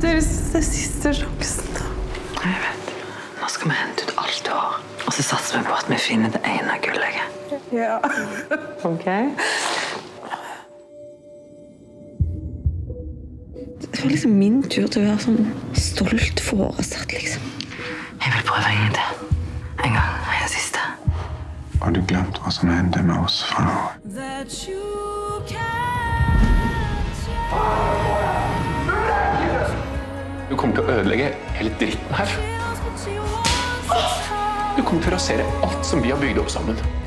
Deres siste sjansen. Jeg vet. Nå skal vi hente ut alt du har. Og så satser vi på at vi finner det ene gullet. Ja. Ok? Det var liksom min tur til å være sånn stolt foresatt, liksom. Jeg vil prøve en til. En gang, en siste. Har du glemt hva som hendte med oss for nå? Du kommer til å ødelegge hele dritten her. Du kommer til å rasere alt som vi har bygd opp sammen.